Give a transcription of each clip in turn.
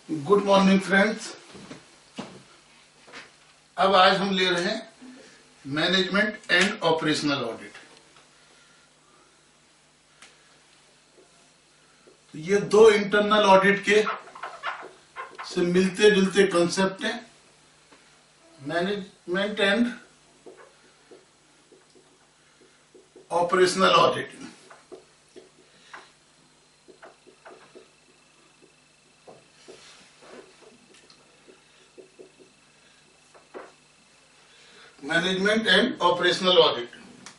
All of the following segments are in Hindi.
Good morning friends. अब आज हम ले रहे हैं मैनेजमेंट एंड ऑपरेशनल ऑडिट। तो ये दो इंटरनल ऑडिट के से मिलते जुलते कॉन्सेप्ट हैं, management and operational audit. Management and operational audit.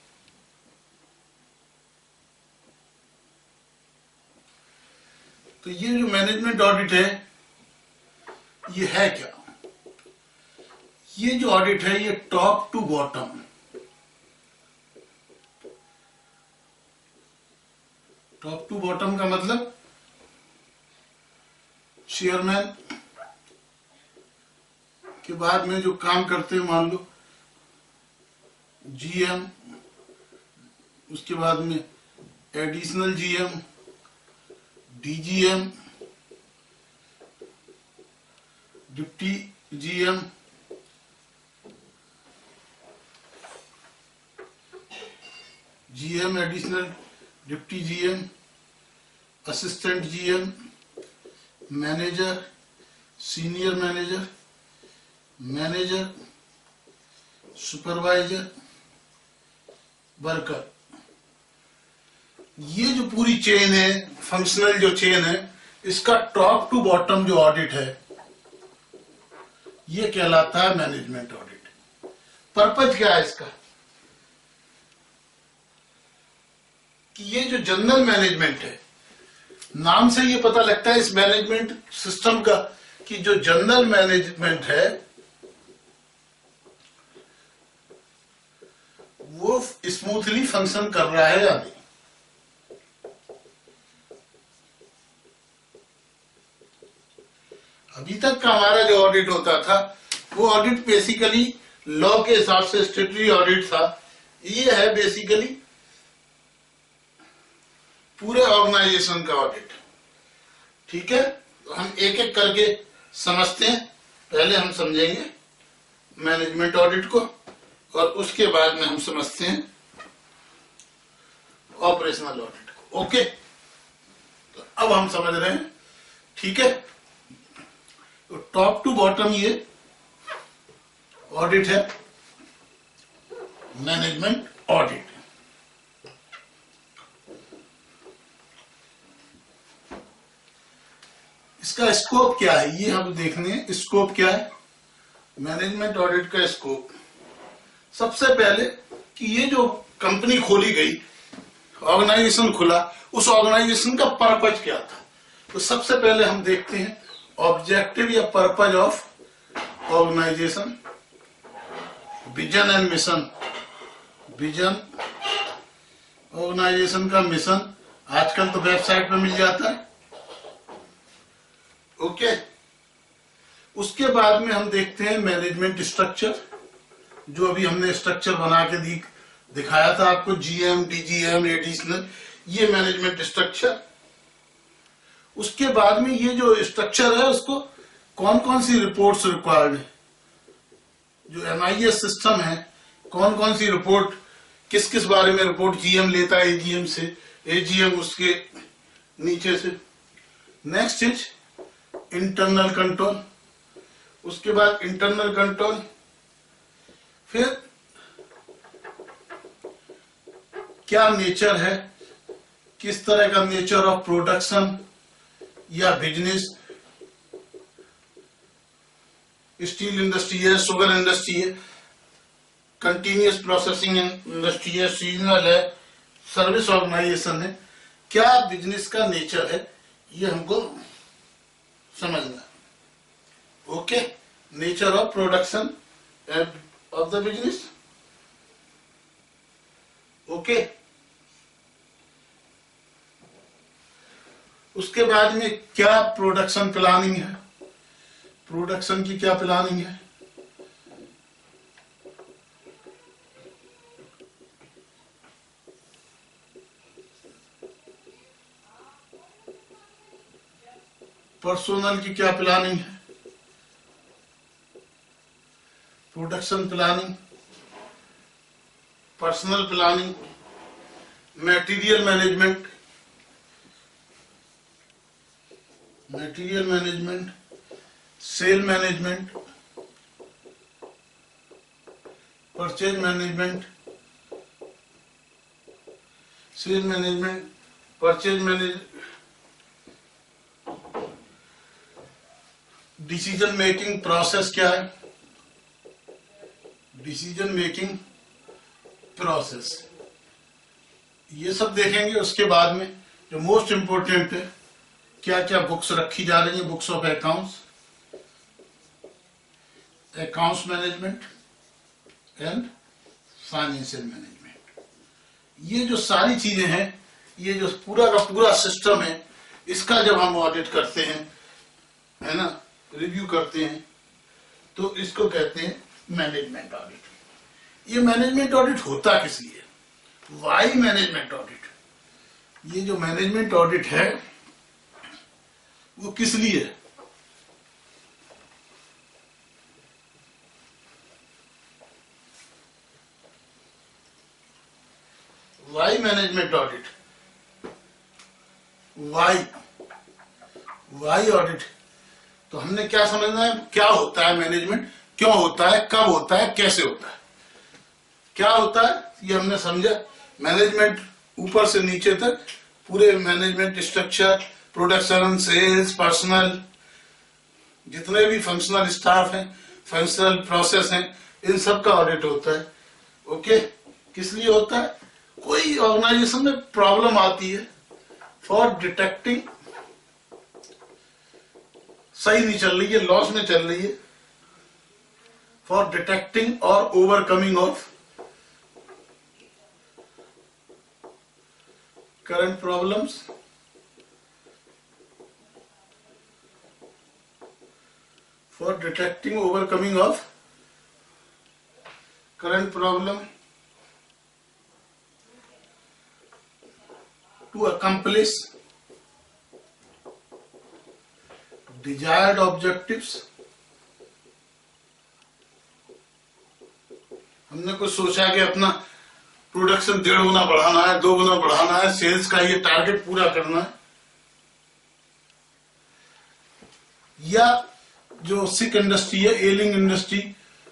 तो ये जो मैनेजमेंट ऑडिट है, ये है क्या? ये जो ऑडिट है ये top to bottom, top to bottom का मतलब चेयरमैन के बाद में जो काम करते हैं, मान लो जीएम, उसके बाद में additional GM, DGM, deputy GM, GM, additional, deputy GM, assistant GM, manager, senior manager, manager, supervisor, worker. ये जो पूरी चेन है, फंक्शनल जो चेन है, इसका टॉप टू बॉटम जो ऑडिट है, ये कहलाता है मैनेजमेंट ऑडिट। पर्पज क्या है इसका? कि ये जो जनरल मैनेजमेंट है, नाम से ये पता लगता है इस मैनेजमेंट सिस्टम का कि जो जनरल मैनेजमेंट है वो स्मूथली फंक्शन कर रहा है या नहीं। अभी तक का हमारा जो ऑडिट होता था वो ऑडिट बेसिकली लॉ के हिसाब से स्टैट्यूटरी ऑडिट था। ये है बेसिकली पूरे ऑर्गेनाइजेशन का ऑडिट। ठीक है, तो हम एक एक करके समझते हैं। पहले हम समझेंगे मैनेजमेंट ऑडिट को और उसके बाद में हम समझते हैं ऑपरेशनल ऑडिट को। ओके, तो अब हम समझ रहे हैं। ठीक है, तो टॉप टू बॉटम ये ऑडिट है, मैनेजमेंट ऑडिट। इसका स्कोप क्या है, ये हम देखने हैं। स्कोप क्या है मैनेजमेंट ऑडिट का? स्कोप सबसे पहले कि ये जो कंपनी खोली गई, ऑर्गेनाइजेशन खुला, उस ऑर्गेनाइजेशन का पर्पज क्या था। तो सबसे पहले हम देखते हैं ऑब्जेक्टिव या purpose of organisation, vision and mission. Vision, organisation का मिशन आजकल तो वेबसाइट पे मिल जाता है। ओके, उसके बाद में हम देखते हैं मैनेजमेंट स्ट्रक्चर, जो अभी हमने स्ट्रक्चर बना के दिखाया था आपको, जीएम, डीजीएम, एडिशनल, ये मैनेजमेंट स्ट्रक्चर। उसके बाद में ये जो स्ट्रक्चर है उसको कौन कौन सी रिपोर्ट्स रिक्वायर्ड है, जो एमआईएस सिस्टम है, कौन कौन सी रिपोर्ट, किस किस बारे में रिपोर्ट जीएम लेता है एजीएम से, एजीएम उसके नीचे से। Next is internal control. उसके बाद इंटरनल कंट्रोल, फिर क्या नेचर है, किस तरह का नेचर ऑफ प्रोडक्शन या बिजनेस, स्टील इंडस्ट्री है, शुगर इंडस्ट्री है, कंटिन्यूअस प्रोसेसिंग इंडस्ट्री है, सीजनल है, सर्विस ऑर्गेनाइजेशन है, क्या बिजनेस का नेचर है, ये हमको समझना। Okay, nature of production of the business. Okay, उसके बाद में क्या प्रोडक्शन प्लानिंग है, प्रोडक्शन की क्या प्लानिंग है। पर्सोनल की क्या प्लानिंग है, production planning, personal planning, material management, sale management, purchase management, sale management, purchase manage, decision making process क्या है, डिसीजन मेकिंग प्रोसेस, ये सब देखेंगे। उसके बाद में जो मोस्ट इंपोर्टेंट है, क्या क्या बुक्स रखी जा रही हैं, books of accounts, accounts management and financial management. ये जो सारी चीजें हैं, ये जो पूरा का पूरा सिस्टम है, इसका जब हम ऑडिट करते हैं, है ना, रिव्यू करते हैं, तो इसको कहते हैं मैनेजमेंट ऑडिट। ये मैनेजमेंट ऑडिट होता किस लिए, वाई मैनेजमेंट ऑडिट? ये जो मैनेजमेंट ऑडिट है वो किस लिए है? Why management audit, why audit. तो हमने क्या समझना है, क्या होता है मैनेजमेंट, क्यों होता है, कब होता है, कैसे होता है। क्या होता है ये हमने समझा। मैनेजमेंट ऊपर से नीचे तक पूरे management structure, production, sales, personal, जितने भी फंक्शनल स्टाफ हैं, फंक्शनल प्रोसेस हैं, इन सब का ऑडिट होता है। ओके, किस लिए होता है? कोई ऑर्गेनाइजेशन में प्रॉब्लम आती है, फॉर डिटेक्टिंग, सही नहीं चल रही है, लॉस में चल रही है, फॉर डिटेक्टिंग और overcoming of current problems, for detecting overcoming of current problem, to accomplish desired objectives। हमने कुछ सोचा कि अपना प्रोडक्शन 1.5 गुना बढ़ाना है, 2 गुना बढ़ाना है, सेल्स का ये टारगेट पूरा करना है, या जो सिक इंडस्ट्री है, एलिंग इंडस्ट्री,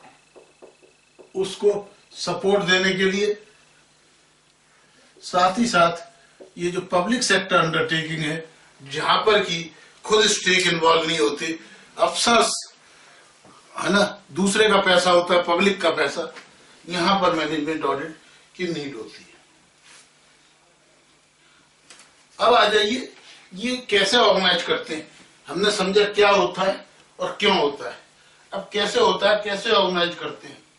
उसको सपोर्ट देने के लिए, साथ ही साथ ये जो पब्लिक सेक्टर अंडरटेकिंग है, जहां पर की खुद स्टेक इन्वॉल्व नहीं होती, अफसर्स, है ना, दूसरे का पैसा होता है, पब्लिक का पैसा, यहां पर मैनेजमेंट ऑडिट की नीड होती है। अब आ जाइए, ये कैसे ऑर्गेनाइज करते हैं। हमने समझा क्या होता है और क्यों होता है, अब कैसे होता है, कैसे ऑर्गेनाइज करते हैं।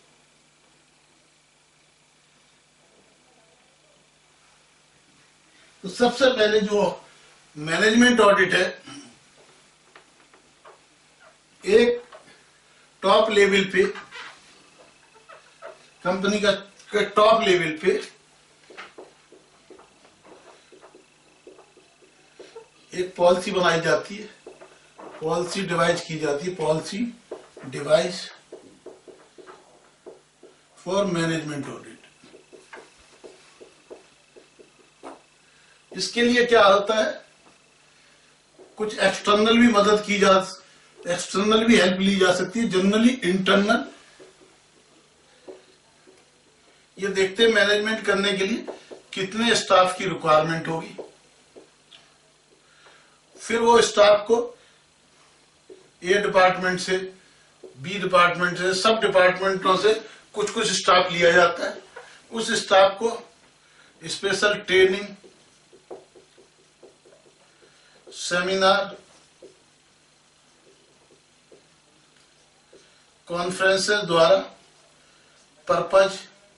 तो सबसे पहले जो मैनेजमेंट ऑडिट है, एक टॉप लेवल पे, कंपनी का टॉप लेवल पे एक पॉलिसी बनाई जाती है, पॉलिसी डिवाइस की जाती है, policy devise for management audit. इसके लिए क्या होता है, कुछ एक्सटर्नल भी मदद की जा, एक्सटर्नल भी हेल्प ली जा सकती है, जनरली इंटरनल। ये देखते हैं मैनेजमेंट करने के लिए कितने स्टाफ की रिक्वायरमेंट होगी, फिर वो स्टाफ को ए डिपार्टमेंट से, बी डिपार्टमेंट से, सब डिपार्टमेंटों से कुछ कुछ स्टाफ लिया जाता है। उस स्टाफ को स्पेशल ट्रेनिंग, सेमिनार, कॉन्फ्रेंसेस द्वारा पर्पज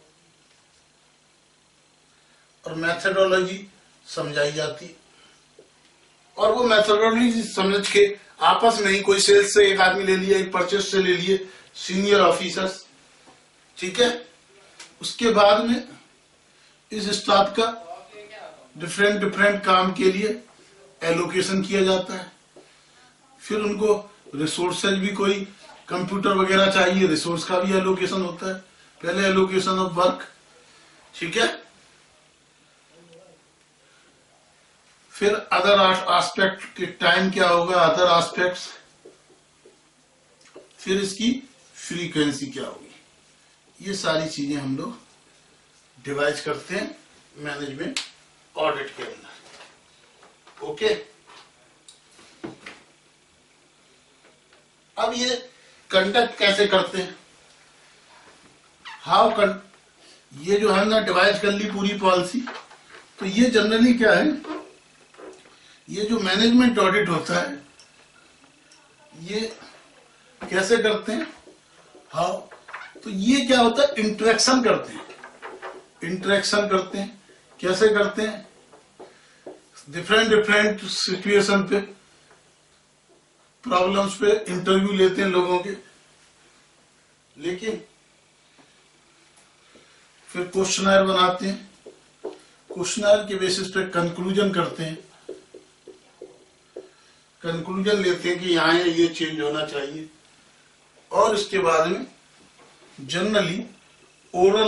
और मेथोडोलॉजी समझाई जाती, और वो मेथोडोलॉजी समझ के आपस में ही, कोई सेल्स से एक आदमी ले लिया, एक परचेज से ले लिए, सीनियर ऑफिसर्स, ठीक है। उसके बाद में इस स्टाफ का डिफरेंट डिफरेंट काम के लिए एलोकेशन किया जाता है। फिर उनको रिसोर्सेज भी कोई कंप्यूटर वगैरह चाहिए, रिसोर्स का भी एलोकेशन होता है। पहले एलोकेशन ऑफ वर्क, ठीक है। फिर अदर एस्पेक्ट के टाइम क्या होगा, अदर एस्पेक्ट्स, फिर इसकी फ्रीक्वेंसी क्या होगी। ये सारी चीजें हम लोग डिवाइड करते हैं मैनेजमेंट ऑडिट के अंदर। ओके, अब ये कंडक्ट कैसे करते हैं, ये जो है ना डिवाइड कर ली पूरी पॉलिसी। तो ये जनरली क्या है, ये जो मैनेजमेंट ऑडिट होता है ये कैसे करते हैं, हाउ, तो ये क्या होता है, इंटरेक्शन करते हैं। इंटरेक्शन करते हैं, कैसे करते हैं, डिफरेंट सिचुएशन पे, प्रॉब्लम्स पे इंटरव्यू लेते हैं लोगों के, लेकिन फिर क्वेश्चनर बनाते हैं, क्वेश्चनर के बेसिस पे कंक्लूजन करते हैं, कंक्लूजन लेते हैं कि यहाँ ये चेंज होना चाहिए, और इसके बाद में जनरली ओरल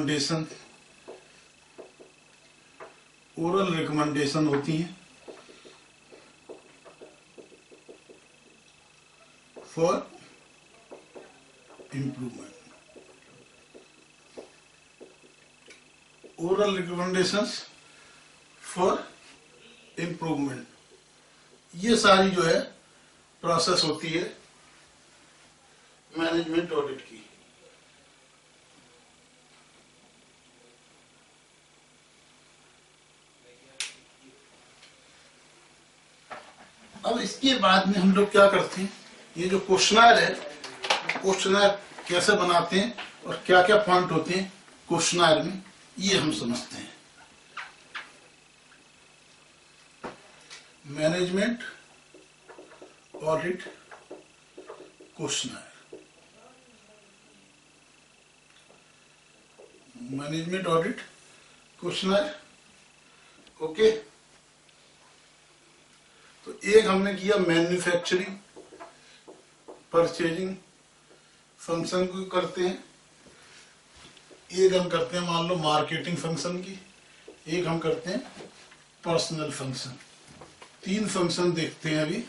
रिकमेंडेशन होती हैं for improvement. Oral recommendations for improvement, ये सारी जो है प्रोसेस होती है मैनेजमेंट ऑडिट की। अब इसके बाद में हम लोग क्या करते हैं, ये जो क्वेश्चनर है, क्वेश्चनर कैसे बनाते हैं और क्या क्या पॉइंट होते हैं क्वेश्चनर में, ये हम समझते हैं। Management audit questionnaire, management audit questionnaire. Okay, तो एक हमने किया मैन्युफैक्चरिंग परचेजिंग फंक्शन को करते हैं, एक हम करते हैं मान लो मार्केटिंग फंक्शन की, एक हम करते हैं पर्सनल फंक्शन। 3 फंक्शन देखते हैं अभी।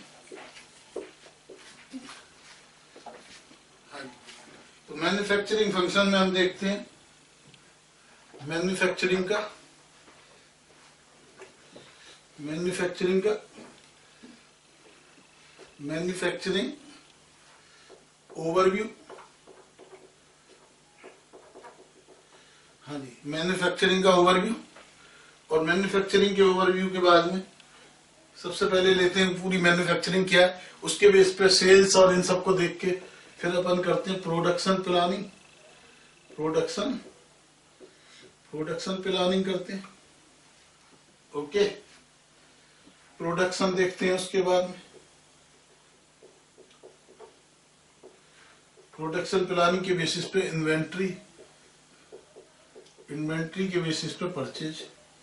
तो मैन्युफैक्चरिंग फंक्शन में हम देखते हैं मैन्युफैक्चरिंग ओवरव्यू। हाँ जी, मैन्युफैक्चरिंग का ओवरव्यू, और मैन्युफैक्चरिंग के ओवरव्यू के बाद में सबसे पहले लेते हैं पूरी मैन्युफैक्चरिंग क्या है, उसके बेस पे सेल्स और इन सबको देख के फिर अपन करते हैं प्रोडक्शन प्लानिंग, प्रोडक्शन प्लानिंग करते हैं। ओके, प्रोडक्शन देखते हैं, उसके बाद में प्रोडक्शन प्लानिंग के बेसिस पे इन्वेंट्री के बेसिस पे परचेज।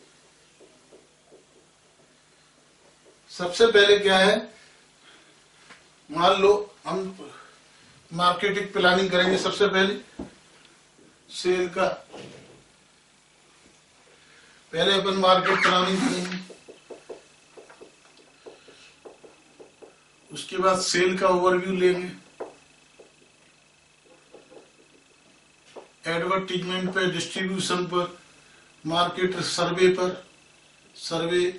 सबसे पहले क्या है, मान लो हम मार्केटिंग प्लानिंग करेंगे, सबसे पहले सेल का, पहले अपन मार्केट प्लानिंग करेंगे, उसके बाद सेल का ओवरव्यू लेंगे, एडवर्टीजमेंट पे, डिस्ट्रीब्यूशन पर, मार्केट सर्वे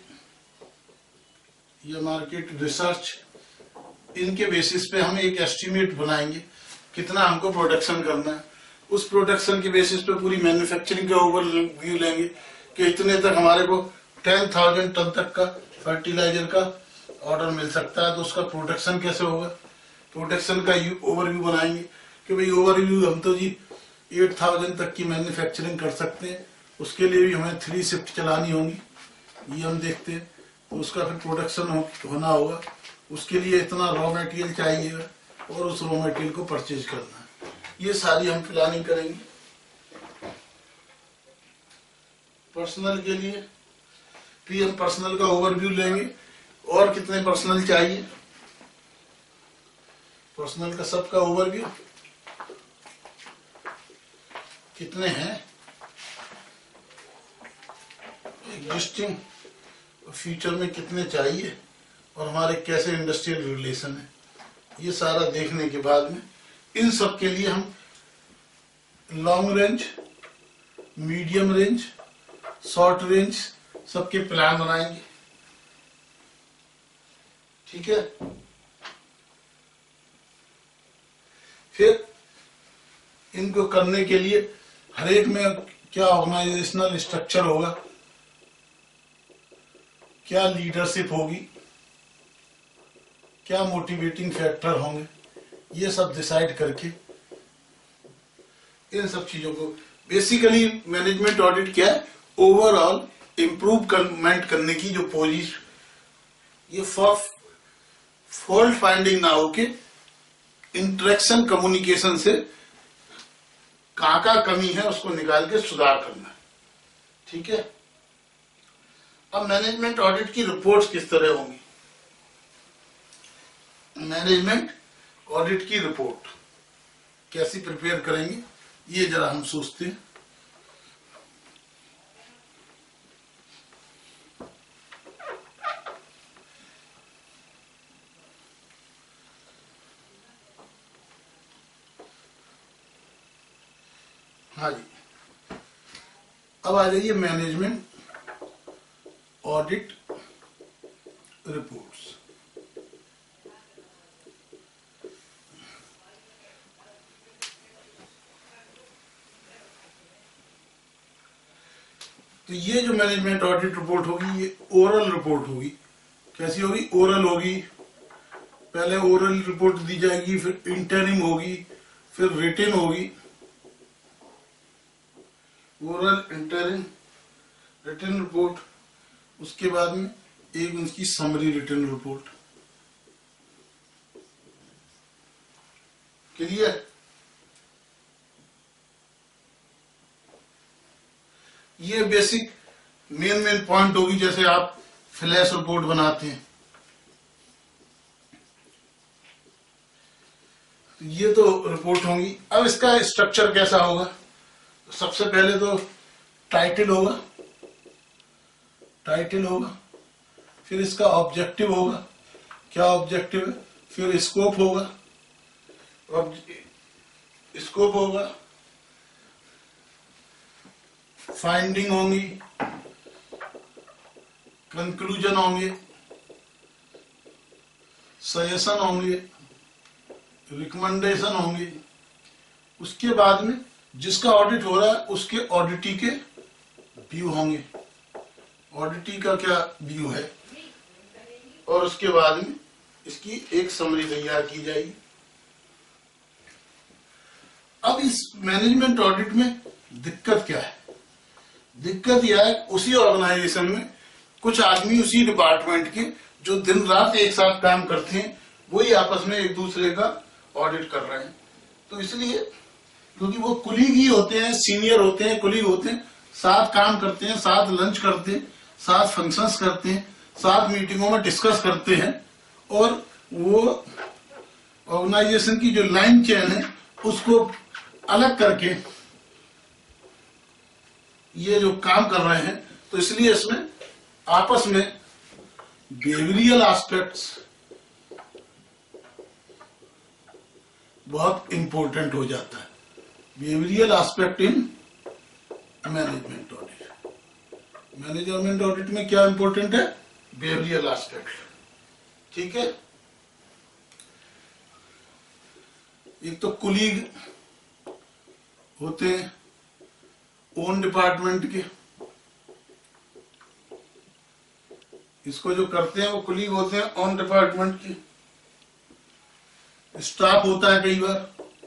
या मार्केट रिसर्च, इनके बेसिस पे हम एक एस्टिमेट बनाएंगे कितना हमको प्रोडक्शन करना है। उस प्रोडक्शन के बेसिस पे पूरी मैन्युफैक्चरिंग का ओवरव्यू लेंगे कि इतने तक हमारे को 10,000 टन तक का फर्टिलाइजर का ऑर्डर मिल सकता है, तो उसका प्रोडक्शन कैसे होगा, प्रोडक्शन का ओवरव्यू बनाएंगे कि भाई ओवरव्यू हम तो जी 8,000 तक की मैन्युफैक्चरिंग कर सकते हैं, उसके लिए भी हमें 3 शिफ्ट चलानी होंगी, ये हम देखते हैं। तो उसका फिर प्रोडक्शन होना होगा, उसके लिए इतना रॉ मटेरियल चाहिए और उस रॉ मटेरियल को परचेज करना है, ये सारी हम प्लानिंग करेंगे। पर्सनल के लिए फिर हम पर्सनल का ओवरव्यू लेंगे और कितने पर्सनल चाहिए, पर्सनल का सबका ओवरव्यू कितने हैं एग्जिस्टिंग, फ्यूचर में कितने चाहिए, और हमारे कैसे इंडस्ट्रियल रिलेशन है, ये सारा देखने के बाद में इन सब के लिए हम long range, medium range, short range सबके प्लान बनाएंगे। ठीक है, फिर इनको करने के लिए हर एक में क्या ऑर्गेनाइजेशनल स्ट्रक्चर होगा, क्या लीडरशिप होगी, क्या मोटिवेटिंग फैक्टर होंगे, ये सब डिसाइड करके इन सब चीजों को बेसिकली मैनेजमेंट ऑडिट क्या है, ओवरऑल इम्प्रूवमेंट करने की जो पोजीशन, ये फॉल्ट फाइंडिंग ना होके इंटरेक्शन कम्युनिकेशन से कहाँ कमी है उसको निकाल के सुधार करना है। ठीक है, अब मैनेजमेंट ऑडिट की रिपोर्ट्स किस तरह होंगी। मैनेजमेंट ऑडिट की रिपोर्ट कैसी प्रिपेयर करेंगे, ये जरा हम सोचते हैं। हाँ जी, अब आ जाइए मैनेजमेंट ऑडिट रिपोर्ट्स। तो ये जो मैनेजमेंट ऑडिट रिपोर्ट होगी ये ओरल रिपोर्ट होगी। कैसी होगी, ओरल होगी। पहले ओरल रिपोर्ट दी जाएगी, फिर इंटरिम होगी, फिर रिटन होगी। ओरल, इंटरिम, रिटन रिपोर्ट, उसके बाद में एक उनकी समरी रिटन रिपोर्ट। क्लियर, ये बेसिक मेन पॉइंट होगी। जैसे आप फ्लैश रिपोर्ट बनाते हैं, ये तो रिपोर्ट होंगी। अब इसका स्ट्रक्चर कैसा होगा, सबसे पहले तो टाइटल होगा, फिर इसका ऑब्जेक्टिव होगा, क्या ऑब्जेक्टिव है, फिर स्कोप होगा, फाइंडिंग होंगी, कंक्लूजन होंगे, सजेशन होंगे, रिकमेंडेशन होंगे। उसके बाद में जिसका ऑडिट हो रहा है उसके ऑडिटी के व्यू होंगे, ऑडिटी का क्या व्यू है, और उसके बाद में इसकी एक समरी तैयार की जाएगी। अब इस मैनेजमेंट ऑडिट में दिक्कत क्या है, दिक्कत यह है उसी ऑर्गेनाइजेशन में कुछ आदमी उसी डिपार्टमेंट के जो दिन रात एक साथ काम करते हैं वही आपस में एक दूसरे का ऑडिट कर रहे हैं। तो इसलिए क्योंकि वो कुलीग ही होते हैं, सीनियर होते हैं, कुलीग होते हैं, साथ काम करते हैं, साथ लंच करते हैं, साथ फंक्शंस करते हैं, साथ मीटिंगों में डिस्कस करते हैं, और वो ऑर्गेनाइजेशन की जो लाइन चेन है उसको अलग करके ये जो काम कर रहे हैं। तो इसलिए इसमें आपस में बिहेवियरल एस्पेक्ट्स बहुत इंपॉर्टेंट हो जाता है। Behavioural aspect in management audit, management audit में क्या इंपॉर्टेंट है, बिहेवियरल एस्पेक्ट। ठीक है, एक तो कुलीग होते हैं ओन डिपार्टमेंट के, इसको जो करते हैं वो कुलीग होते हैं ऑन डिपार्टमेंट के। स्टाफ होता है कई बार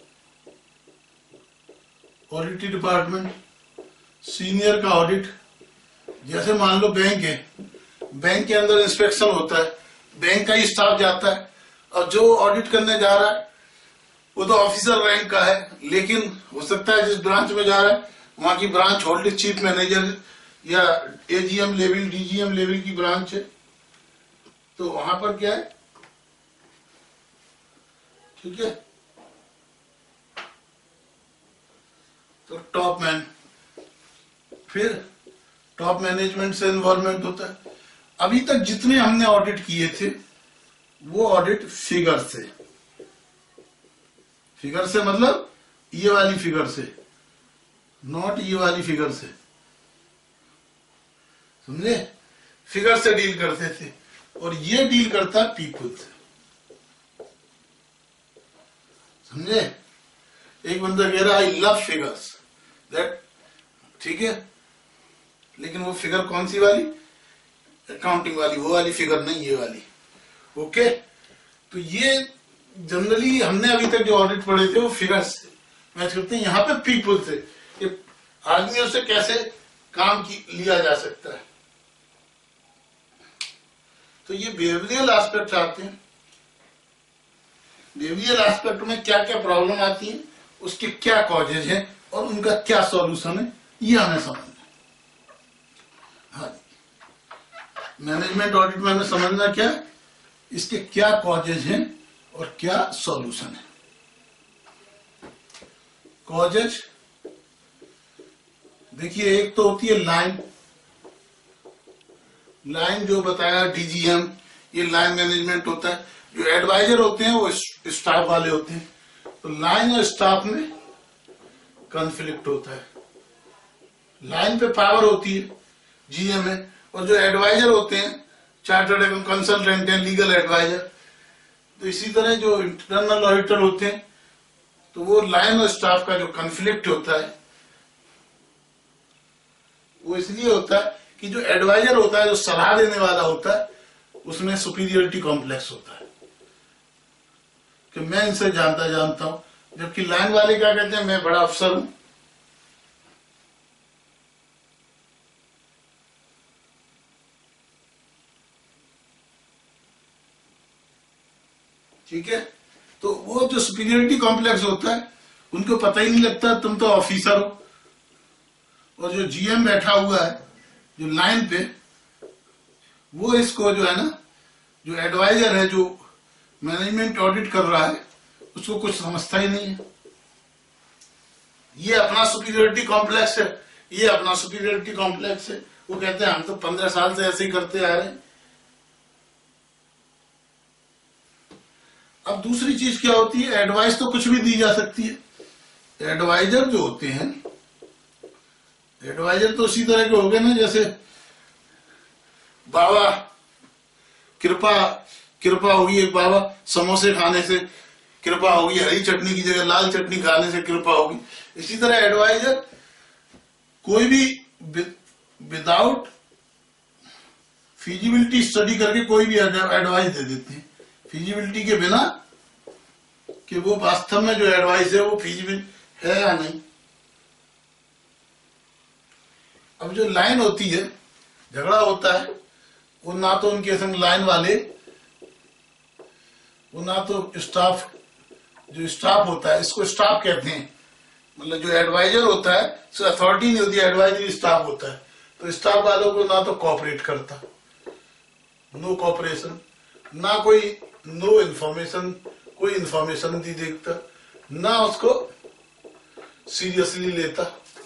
ऑडिट डिपार्टमेंट, सीनियर का ऑडिट। जैसे मान लो बैंक है, बैंक के अंदर इंस्पेक्शन होता है, बैंक का ही स्टाफ जाता है, और जो ऑडिट करने जा रहा है वो तो ऑफिसर रैंक का है, लेकिन हो सकता है जिस ब्रांच में जा रहा है वहां की ब्रांच होल्डिंग चीफ मैनेजर या एजीएम लेवल, डीजीएम लेवल की ब्रांच है। तो वहां पर क्या है, ठीक है। तो टॉप मैन, फिर टॉप मैनेजमेंट से इन्वॉल्वमेंट होता है। अभी तक जितने हमने ऑडिट किए थे वो ऑडिट फिगर से, फिगर से मतलब ये वाली फिगर से, नॉट ये वाली फिगर से, समझे, फिगर से डील करते थे। और ये डील करता है पीपल से, समझे। एक बंदा कह रहा है आई लव फिगर्स, दैट, ठीक है, लेकिन वो फिगर कौन सी वाली, अकाउंटिंग वाली, वो वाली फिगर नहीं, ये वाली। ओके, तो ये जनरली हमने अभी तक जो ऑडिट पढ़े थे वो फिगर्स से मैच करते हैं। यहाँ पे पीपल से, कि आदमियों से कैसे काम लिया जा सकता है। तो ये बिहेवियरल एस्पेक्ट आते हैं। बिहेवियरल एस्पेक्ट में क्या क्या प्रॉब्लम आती है, उसके क्या कॉजेज हैं और उनका क्या सॉल्यूशन है, ये हमें समझना है। हाँ जी, मैनेजमेंट ऑडिट में हमें समझना क्या है, इसके क्या कॉजेज हैं और क्या सॉल्यूशन है। कॉजेज देखिए, एक तो होती है लाइन, लाइन जो बताया डीजीएम, ये लाइन मैनेजमेंट होता है। जो एडवाइजर होते हैं वो स्टाफ वाले होते हैं, तो लाइन और स्टाफ में कॉन्फ्लिक्ट होता है। लाइन पे पावर होती है जीएम में, और जो एडवाइजर होते हैं चार्टर्ड अकाउंट कंसल्टेंट हैं, लीगल एडवाइजर। तो इसी तरह जो इंटरनल ऑडिटर होते हैं, तो वो लाइन और स्टाफ का जो कॉन्फ्लिक्ट होता है वो इसलिए होता है कि जो एडवाइजर होता है, जो सलाह देने वाला होता है, उसमें सुपीरियरिटी कॉम्प्लेक्स होता है कि मैं इनसे जानता हूं, जबकि लाइन वाले क्या कहते हैं, मैं बड़ा अफसर हूं। ठीक है, तो वो जो सुपीरियरिटी कॉम्प्लेक्स होता है, उनको पता ही नहीं लगता तुम तो ऑफिसर हो। और जो जीएम बैठा हुआ है जो लाइन पे, वो इसको जो है ना, जो एडवाइजर है, जो मैनेजमेंट ऑडिट कर रहा है, उसको कुछ समझता ही नहीं है। ये अपना सुपीरियरिटी कॉम्प्लेक्स है, ये अपना सुपीरियरिटी कॉम्प्लेक्स है। वो कहते हैं हम तो 15 साल से ऐसे ही करते आ रहे हैं। अब दूसरी चीज क्या होती है, एडवाइस तो कुछ भी दी जा सकती है। एडवाइजर जो होते हैं, एडवाइजर तो उसी तरह के हो गए ना, जैसे बाबा कृपा होगी, एक बाबा समोसे खाने से कृपा होगी, हरी चटनी की जगह लाल चटनी खाने से कृपा होगी। इसी तरह एडवाइजर कोई भी विदाउट फिजिबिलिटी स्टडी करके कोई भी एडवाइस दे देते हैं, फिजिबिलिटी के बिना, कि वो वास्तव में जो एडवाइस है वो फिजिबल है या नहीं। अब जो लाइन होती है, झगड़ा होता है, वो ना तो उनके संग लाइन वाले, वो ना तो स्टाफ, जो स्टाफ होता है, इसको स्टाफ कहते हैं, मतलब जो एडवाइजर होता है, सो अथॉरिटी नहीं होती, एडवाइजरी स्टाफ होता है। तो स्टाफ वालों को ना तो कोऑपरेट करता, नो कोऑपरेशन, ना कोई नो इन्फॉर्मेशन, कोई इन्फॉर्मेशन नहीं देखता, ना उसको सीरियसली लेता,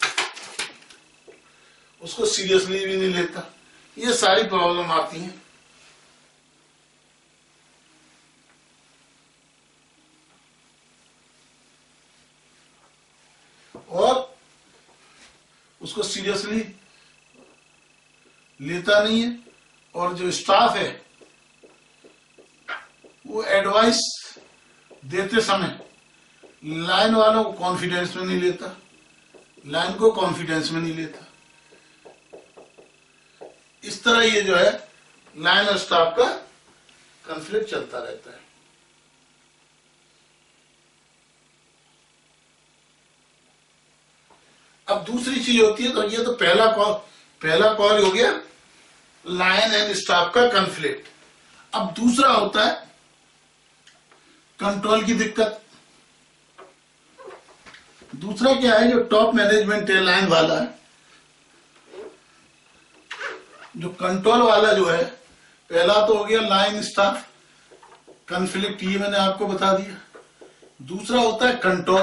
उसको सीरियसली भी नहीं लेता। ये सारी प्रॉब्लम आती हैं। और उसको सीरियसली लेता नहीं है। और जो स्टाफ है वो एडवाइस देते समय लाइन वालों को कॉन्फिडेंस में नहीं लेता, लाइन को कॉन्फिडेंस में नहीं लेता। इस तरह ये जो है लाइन और स्टाफ का कॉन्फ्लिक्ट चलता रहता है। अब दूसरी चीज होती है, तो ये तो पहला कॉल हो गया लाइन एंड स्टाफ का कॉन्फ्लिक्ट। अब दूसरा होता है कंट्रोल की दिक्कत। दूसरा क्या है, जो टॉप मैनेजमेंट है, लाइन वाला है, जो कंट्रोल वाला जो है, पहला तो हो गया लाइन स्टाफ कॉन्फ्लिक्ट, ये मैंने आपको बता दिया। दूसरा होता है कंट्रोल,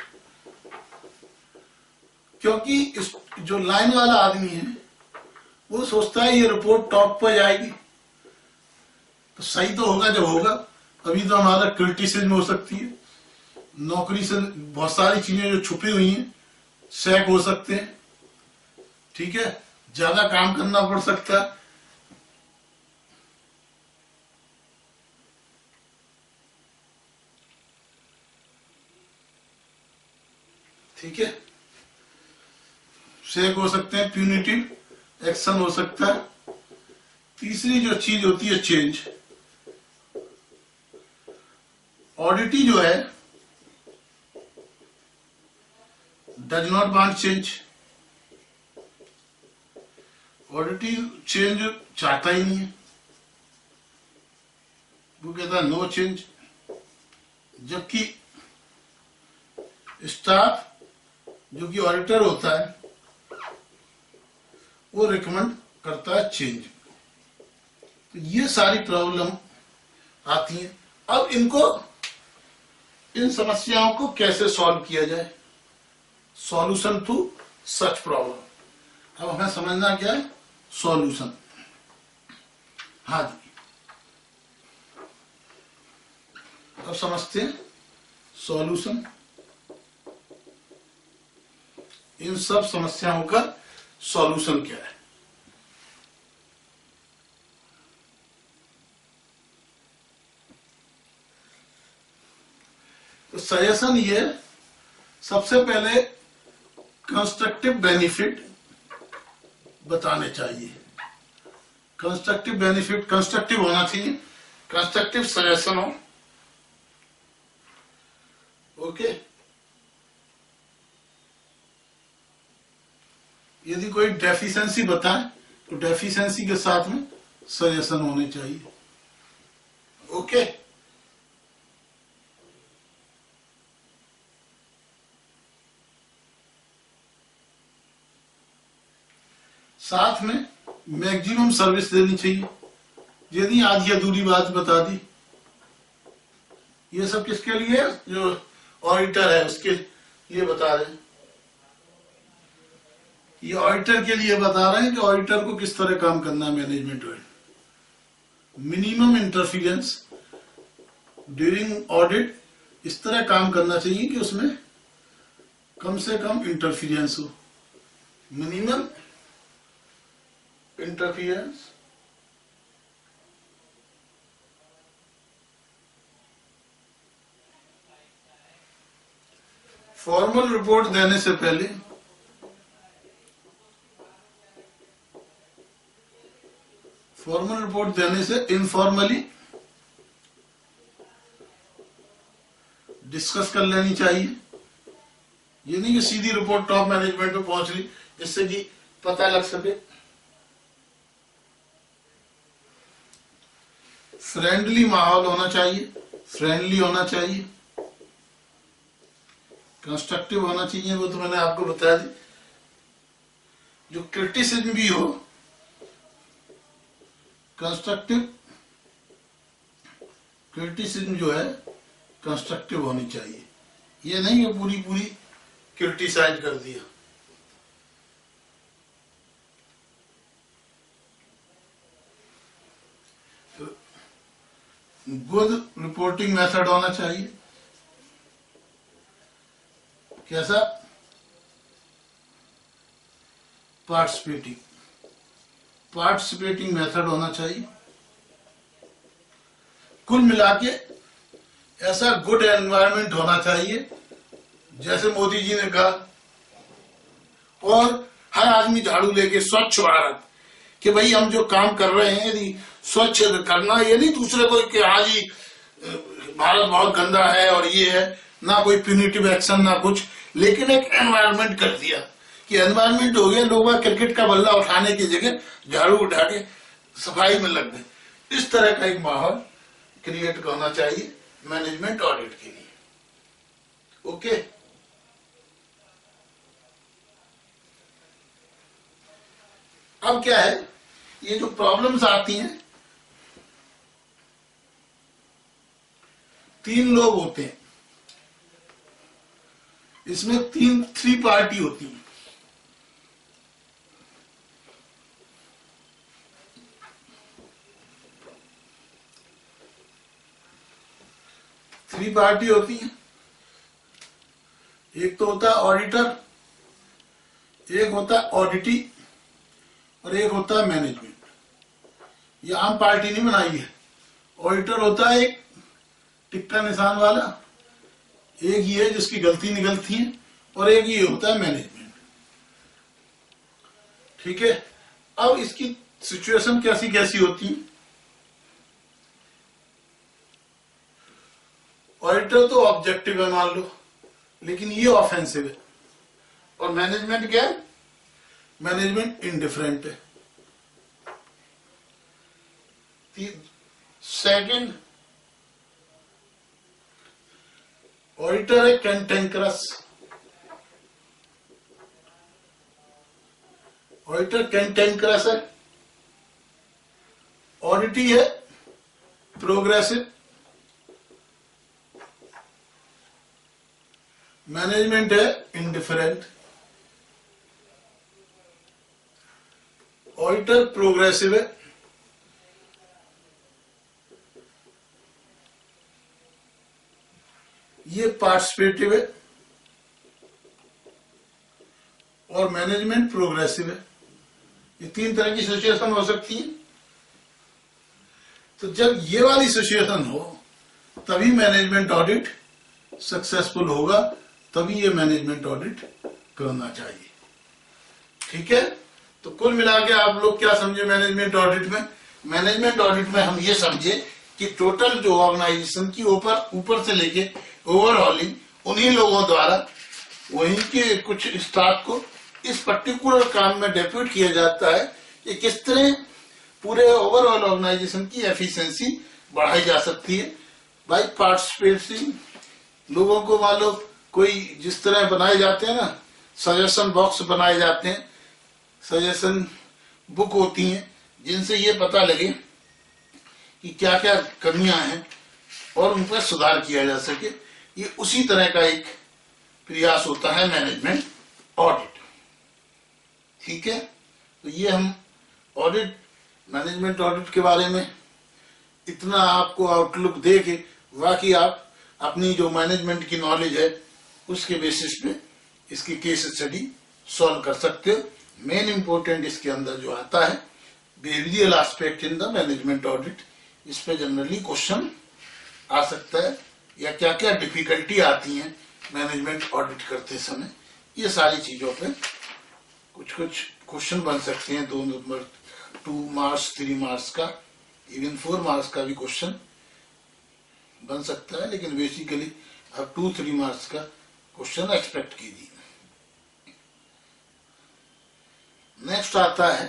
क्योंकि इस जो लाइन वाला आदमी है वो सोचता है ये रिपोर्ट टॉप पर जाएगी तो सही तो होगा जब होगा। अभी तो हमारा क्रिटिसिज्म हो सकती है, नौकरी से बहुत सारी चीजें जो छुपी हुई हैं, सैक हो सकते हैं, ठीक है, ज्यादा काम करना पड़ सकता है। ठीक है, सैक हो सकते हैं, प्यूनिटिव एक्शन हो सकता है। तीसरी जो चीज होती है चेंज। ऑडिटी जो है does not want change, auditee change चाहता ही नहीं है, वो कहता है नो चेंज। जबकि स्टाफ जो कि ऑडिटर होता है वो रिकमेंड करता है चेंज। तो ये सारी प्रॉब्लम आती है। अब इन समस्याओं को कैसे सॉल्व किया जाए, सॉल्यूशन टू सच प्रॉब्लम। अब हमें समझना क्या है सॉल्यूशन। हाँ जी, अब समझते हैं सॉल्यूशन। इन सब समस्याओं का सॉल्यूशन क्या है। तो सजेशन ये सबसे पहले कंस्ट्रक्टिव बेनिफिट बताने चाहिए। कंस्ट्रक्टिव बेनिफिट कंस्ट्रक्टिव होना चाहिए, कंस्ट्रक्टिव सजेशन हो। ओके, यदि कोई डेफिशिएंसी बताए तो डेफिशिएंसी के साथ में सजेशन होने चाहिए। ओके, साथ में मैक्सिमम सर्विस देनी चाहिए। यदि आधी अधूरी बात बता दी, ये सब किसके लिए, जो ऑडिटर है उसके लिए बता रहे हैं। ये ऑडिटर के लिए बता रहे हैं कि ऑडिटर को किस तरह काम करना है मैनेजमेंट में। मिनिमम इंटरफियरेंस ड्यूरिंग ऑडिट, इस तरह काम करना चाहिए कि उसमें कम से कम इंटरफियरेंस हो। मिनिमम इंटरफियरेंस फॉर्मल रिपोर्ट देने से पहले फॉर्मल रिपोर्ट देने से इनफॉर्मली डिस्कस कर लेनी चाहिए। ये नहीं कि सीधी रिपोर्ट टॉप मैनेजमेंट पे पहुंच रही, जिससे कि पता लग सके। फ्रेंडली माहौल होना चाहिए, फ्रेंडली होना चाहिए, कंस्ट्रक्टिव होना चाहिए, वो तो मैंने आपको बताया दी। जो क्रिटिसिज्म भी हो, कंस्ट्रक्टिव क्रिटिसिज्म जो है कंस्ट्रक्टिव होनी चाहिए। ये नहीं कि पूरी पूरी क्रिटिसाइज कर दिया। गुड रिपोर्टिंग मेथड होना चाहिए। कैसा, पार्टिसिपेटिंग मेथड होना चाहिए। कुल मिलाके ऐसा गुड एनवायरनमेंट होना चाहिए, जैसे मोदी जी ने कहा, और हर आदमी झाड़ू लेके स्वच्छ भारत, कि भाई हम जो काम कर रहे हैं यदि स्वच्छ करना, ये नहीं दूसरे को कि हाँ जी भारत बहुत गंदा है और ये है, ना कोई प्यूनिटिव एक्शन ना कुछ, लेकिन एक एनवायरनमेंट कर दिया कि एनवायरनमेंट हो गया, लोग क्रिकेट का बल्ला उठाने की जगह झाड़ू उठा के सफाई में लग गए। इस तरह का एक माहौल क्रिएट करना चाहिए मैनेजमेंट ऑडिट के लिए। ओके, अब क्या है, ये जो प्रॉब्लम्स आती हैं, 3 लोग होते हैं। इसमें थ्री पार्टी होती है। थ्री पार्टी होती है। एक तो होता है ऑडिटर, एक होता है ऑडिटी, और एक होता है मैनेजमेंट। ये आम पार्टी नहीं बनाई है। ऑडिटर होता है एक टिक्का निशान वाला, एक ये जिसकी गलती निकलती है, और एक ये होता है मैनेजमेंट। ठीक है। अब इसकी सिचुएशन कैसी कैसी होती है। ऑडिटर तो ऑब्जेक्टिव है मान लो, लेकिन ये ऑफेंसिव है। और मैनेजमेंट क्या है? मैनेजमेंट इंडिफरेंट है। सेकंड, ऑडिटर है कैंटेंकरस। ऑडिटर कैंटेंकरस है। ऑडिटी है प्रोग्रेसिव। मैनेजमेंट है इंडिफरेंट। ऑडिटर प्रोग्रेसिव है, ये पार्टिसिपेटिव है, और मैनेजमेंट प्रोग्रेसिव है। ये तीन तरह की सिचुएशन हो सकती है। तो जब ये वाली सिचुएशन हो तभी मैनेजमेंट ऑडिट सक्सेसफुल होगा, तभी ये मैनेजमेंट ऑडिट करना चाहिए। ठीक है। तो कुल मिला के आप लोग क्या समझे मैनेजमेंट ऑडिट में? मैनेजमेंट ऑडिट में हम ये समझे कि टोटल जो ऑर्गेनाइजेशन की ऊपर से लेके ओवरऑलिंग उन्हीं लोगों द्वारा वहीं के कुछ स्टाफ को इस पर्टिकुलर काम में डेप्यूट किया जाता है कि किस तरह पूरे ओवरऑल ऑर्गेनाइजेशन की एफिशिएंसी बढ़ाई जा सकती है बाय पार्टिसिपेटिंग लोगों को। मान लो कोई जिस तरह बनाए जाते हैं ना, सजेशन बॉक्स बनाए जाते हैं, सजेशन बुक होती हैं, जिनसे ये पता लगे कि क्या क्या कमियां हैं और उन पर सुधार किया जा सके। ये उसी तरह का एक प्रयास होता है मैनेजमेंट ऑडिट। ठीक है। तो ये हम ऑडिट, मैनेजमेंट ऑडिट के बारे में इतना आपको आउटलुक दे के बाकी आप अपनी जो मैनेजमेंट की नॉलेज है उसके बेसिस पे इसकी केस स्टडी सॉल्व कर सकते हो। मेन इंपॉर्टेंट इसके अंदर जो आता है behavioural aspect in the management audit, इस पे जनरली क्वेश्चन आ सकता है, या क्या क्या डिफिकल्टी आती हैं मैनेजमेंट ऑडिट करते समय। ये सारी चीजों पे कुछ कुछ क्वेश्चन बन सकते हैं। 2 नंबर 2 मार्क्स 3 मार्क्स का, इवन 4 मार्क्स का भी क्वेश्चन बन सकता है, लेकिन बेसिकली अब 2-3 मार्क्स का क्वेश्चन एक्सपेक्ट कीजिए। नेक्स्ट आता है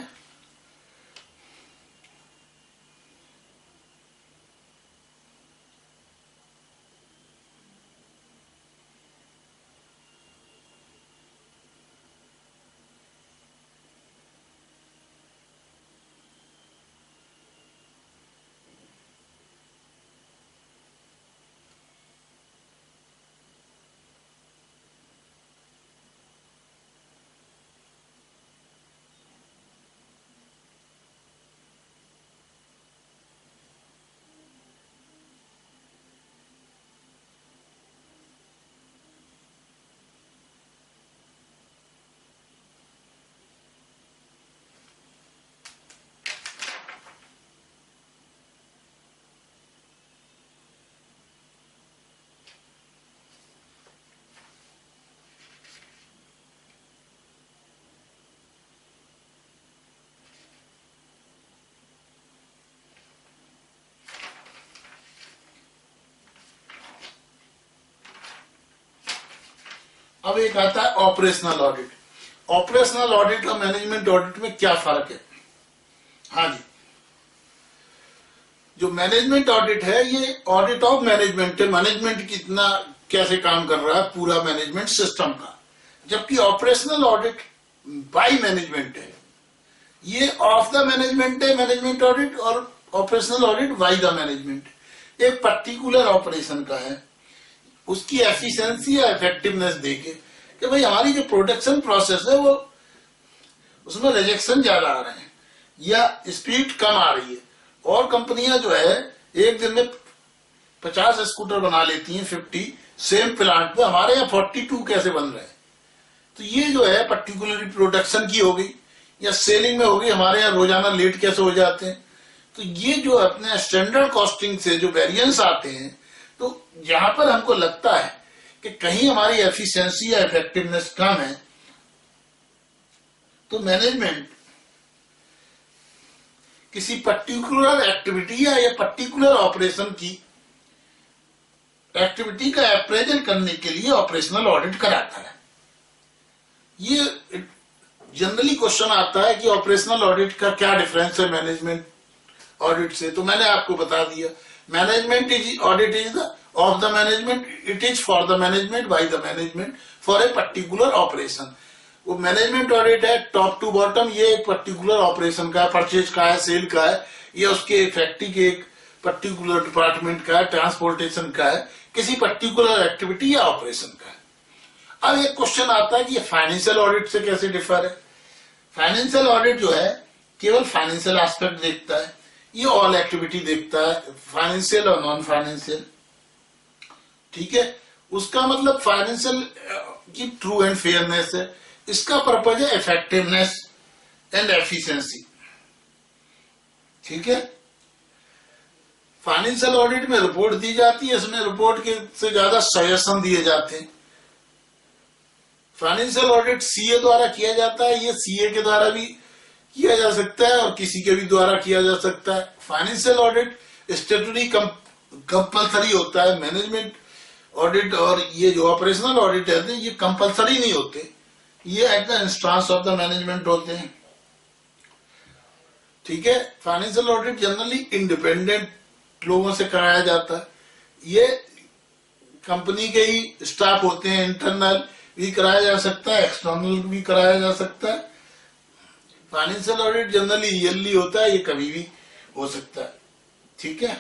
अब एक आता है ऑपरेशनल ऑडिट। ऑपरेशनल ऑडिट और मैनेजमेंट ऑडिट में क्या फर्क है? हाँ जी, जो मैनेजमेंट ऑडिट है ये ऑडिट ऑफ मैनेजमेंट है, मैनेजमेंट कितना कैसे काम कर रहा है पूरा मैनेजमेंट सिस्टम का। जबकि ऑपरेशनल ऑडिट बाय मैनेजमेंट है, ये ऑफ द मैनेजमेंट है मैनेजमेंट ऑडिट, और operational audit by the management एक पर्टिकुलर ऑपरेशन का है, उसकी एफिशिएंसी या इफेक्टिवनेस देके कि भाई हमारी जो प्रोडक्शन प्रोसेस है वो उसमें रिजेक्शन ज्यादा आ रहे हैं या स्पीड कम आ रही है, और कंपनियां जो है एक दिन में 50 स्कूटर बना लेती हैं, 50 सेम प्लांट में, हमारे यहाँ 42 कैसे बन रहे हैं। तो ये जो है पर्टिकुलरली प्रोडक्शन की हो गई या सेलिंग में हो गई, हमारे यहाँ रोजाना लेट कैसे हो जाते हैं। तो ये जो अपने स्टैंडर्ड कॉस्टिंग से जो वेरिएंस आते हैं, तो यहां पर हमको लगता है कि कहीं हमारी एफिशिएंसी या इफेक्टिवनेस कम है, तो मैनेजमेंट किसी पर्टिकुलर एक्टिविटी या पर्टिकुलर ऑपरेशन की एक्टिविटी का अप्रेजल करने के लिए ऑपरेशनल ऑडिट कराता है। ये जनरली क्वेश्चन आता है कि ऑपरेशनल ऑडिट का क्या डिफरेंस है मैनेजमेंट ऑडिट से। तो मैंने आपको बता दिया, management is audit is of the management, it is for the management by the management for a particular operation. वो मैनेजमेंट ऑडिट है टॉप टू बॉटम, ये एक पर्टिकुलर ऑपरेशन का है, परचेज का है, सेल का है, या उसके फैक्ट्री के एक पर्टिकुलर डिपार्टमेंट का है, ट्रांसपोर्टेशन का है, किसी पर्टिकुलर एक्टिविटी या ऑपरेशन का है। अब एक क्वेश्चन आता है कि ये फाइनेंशियल ऑडिट से कैसे डिफर है। फाइनेंशियल ऑडिट जो है केवल फाइनेंशियल एस्पेक्ट देखता है, ये ऑल एक्टिविटी देखता है, फाइनेंशियल और नॉन फाइनेंशियल, ठीक है। उसका मतलब फाइनेंशियल की ट्रू एंड फेयरनेस है, इसका पर्पज है इफेक्टिवनेस एंड एफिशिएंसी, ठीक है। फाइनेंशियल ऑडिट में रिपोर्ट दी जाती है, इसमें रिपोर्ट के से ज्यादा सजेशन दिए जाते हैं। फाइनेंशियल ऑडिट सीए द्वारा किया जाता है, ये सीए के द्वारा भी किया जा सकता है और किसी के भी द्वारा किया जा सकता है। फाइनेंशियल ऑडिट स्टेटूटरी कंपलसरी होता है, मैनेजमेंट ऑडिट और ये जो ऑपरेशनल ऑडिट है ये कंपलसरी नहीं होते, ये at the instance of the management होते हैं, ठीक है। फाइनेंशियल ऑडिट जनरली इंडिपेंडेंट लोगों से कराया जाता है, ये कंपनी के ही स्टाफ होते हैं, इंटरनल भी कराया जा सकता है, एक्सटर्नल भी कराया जा सकता है। फाइनेंशियल ऑडिट जनरली ईयरली होता है, ये कभी भी हो सकता है, ठीक है।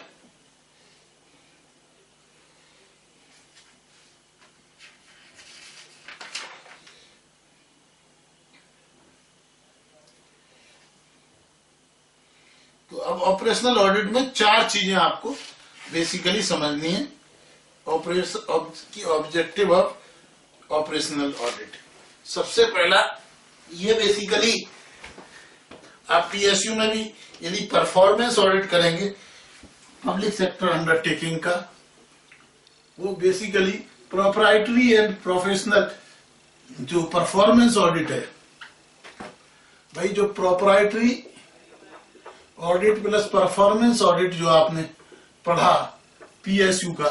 तो अब ऑपरेशनल ऑडिट में 4 चीजें आपको बेसिकली समझनी है। ऑब्जेक्टिव ऑफ ऑपरेशनल ऑडिट, सबसे पहला ये बेसिकली आप पीएसयू में भी यदि परफॉर्मेंस ऑडिट करेंगे पब्लिक सेक्टर अंडरटेकिंग का, वो बेसिकली प्रोप्राइटरी एंड प्रोफेशनल जो परफॉर्मेंस ऑडिट है, भाई जो proprietary audit plus performance audit जो आपने पढ़ा पीएसयू का,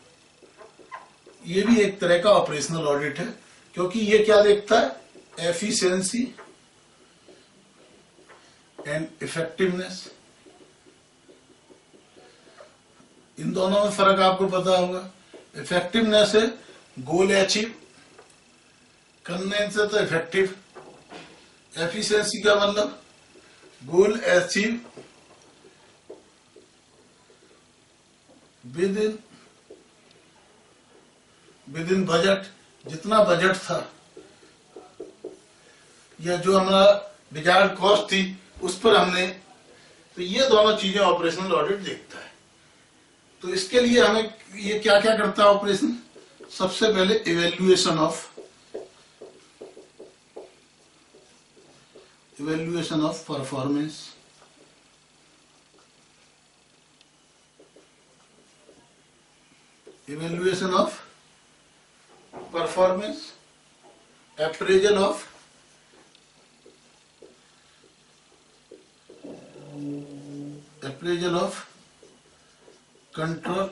ये भी एक तरह का ऑपरेशनल ऑडिट है, क्योंकि ये क्या देखता है, एफिशिएंसी एंड इफेक्टिवनेस। इन दोनों में फर्क आपको पता होगा। इफेक्टिवनेस है गोल अचीव करने से तो इफेक्टिव, एफिशिएंसी का मतलब goal achieve within budget, जितना बजट था या जो हमारा डिजायर्ड कॉस्ट थी उस पर हमने, तो ये दोनों चीजें ऑपरेशनल ऑडिट देखता है। तो इसके लिए हमें ये क्या क्या करता है ऑपरेशन, सबसे पहले evaluation of performance, evaluation of performance, appraisal of control,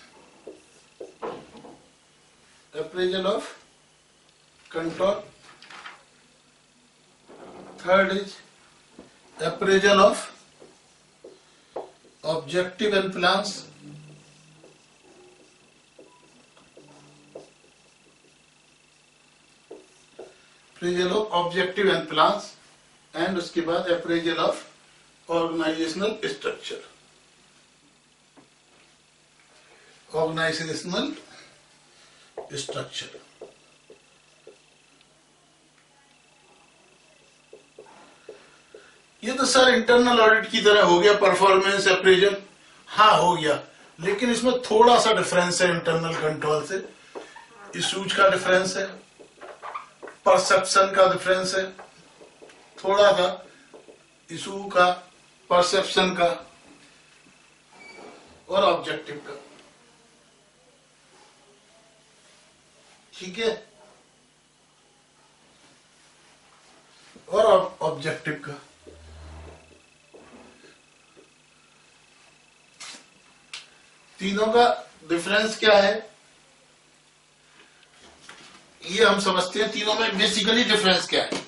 appraisal of control. Third is appraisal of objective and plans. Appraisal of objective and plans, and उसके बाद appraisal of organizational structure. Organizational structure. ये तो सर इंटरनल ऑडिट की तरह हो गया, परफॉर्मेंस अप्रेजल। हाँ हो गया, लेकिन इसमें थोड़ा सा डिफरेंस है इंटरनल कंट्रोल से। इशूज का डिफरेंस है, परसेप्शन का डिफरेंस है थोड़ा सा, इशू का, परसेप्शन का और ऑब्जेक्टिव का। ठीक है, और ऑब्जेक्टिव का। तीनों का डिफरेंस क्या है ये हम समझते हैं। तीनों में बेसिकली डिफरेंस क्या है?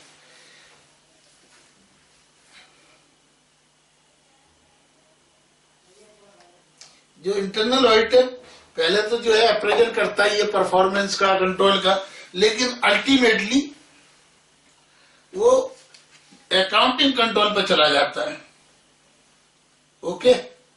जो इंटरनल ऑडिटर पहले तो जो है अप्रेजल करता ही है परफॉर्मेंस का, कंट्रोल का, लेकिन अल्टीमेटली वो अकाउंटिंग कंट्रोल पर चला जाता है। ओके,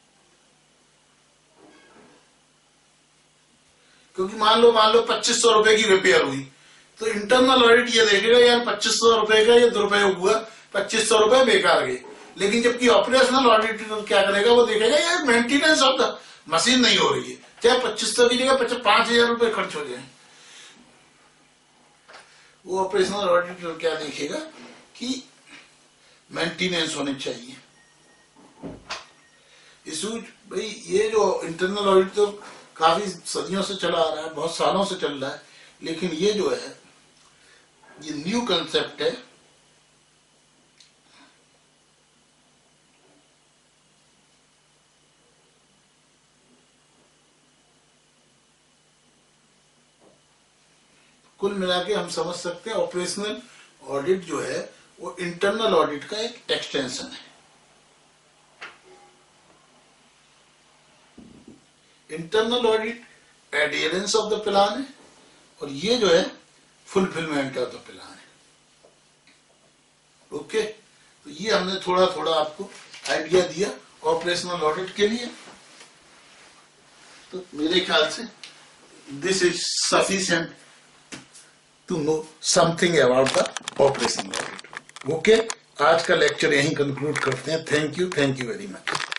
क्योंकि मान लो 2500 रुपए की रिपेयर हुई, तो इंटरनल ऑडिट ये देखेगा यार 2500 रुपए का ये दुरुपयोग हुआ, 2500 रुपए बेकार गए। लेकिन जबकि ऑपरेशनल ऑडिट क्या करेगा, वो देखेगा यार मेंटेनेंस ऑफ द मशीन नहीं हो रही है, चाहे 2500 की जगह 5000 रुपए खर्च हो जाए। वो ऑपरेशनल ऑडिटर क्या देखेगा कि मेंटेनेंस होनी चाहिए। इशू भाई ये जो इंटरनल ऑडिट तो काफी सदियों से चला आ रहा है, बहुत सालों से चल रहा है, लेकिन ये जो है ये न्यू कंसेप्ट है। कुल मिला के हम समझ सकते हैं ऑपरेशनल ऑडिट जो है वो इंटरनल ऑडिट का एक एक्सटेंशन है। Internal audit adherence of the plan है और ये जो है फुलफिलमेंट ऑफ द प्लान है। ओके, तो ये हमने थोड़ा थोड़ा आपको आइडिया दिया ऑपरेशनल ऑडिट के लिए। तो मेरे ख्याल से this is sufficient to know something about the operational audit. Okay, आज का लेक्चर यहीं कंक्लूड करते हैं। Thank you very much.